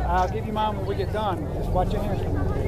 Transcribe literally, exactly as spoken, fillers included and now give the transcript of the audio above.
I'll give you mine when we get done. Just watch your hands.